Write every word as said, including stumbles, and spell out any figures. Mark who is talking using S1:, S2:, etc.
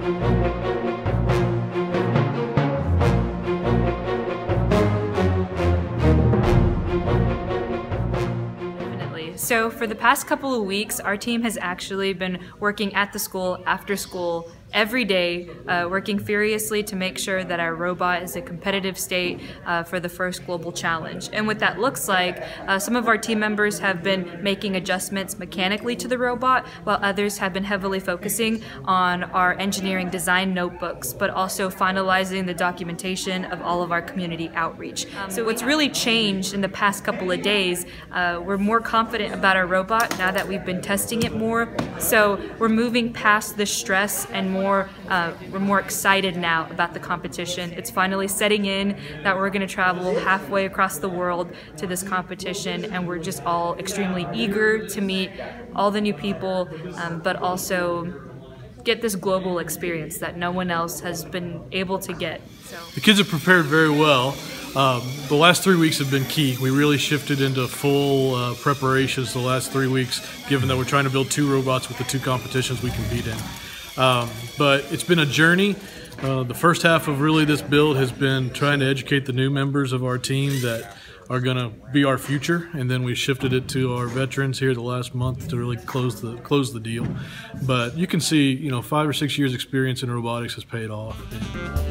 S1: So for the past couple of weeks, our team has actually been working at the school, after school, every day, uh, working furiously to make sure that our robot is a competitive state uh, for the first global challenge. And what that looks like, uh, some of our team members have been making adjustments mechanically to the robot, while others have been heavily focusing on our engineering design notebooks, but also finalizing the documentation of all of our community outreach. Um, so what's really changed in the past couple of days, uh, we're more confident about our robot now that we've been testing it more. So we're moving past the stress and more More, uh, we're more excited now about the competition. It's finally setting in that we're going to travel halfway across the world to this competition, and we're just all extremely eager to meet all the new people, um, but also get this global experience that no one else has been able to get. So.
S2: The kids have prepared very well. Um, the last three weeks have been key. We really shifted into full uh, preparations the last three weeks, given that we're trying to build two robots with the two competitions we compete in. Um, but it's been a journey. Uh, the first half of really this build has been trying to educate the new members of our team that are going to be our future, and then we shifted it to our veterans here the last month to really close the close the deal. But you can see, you know, five or six years experience in robotics has paid off.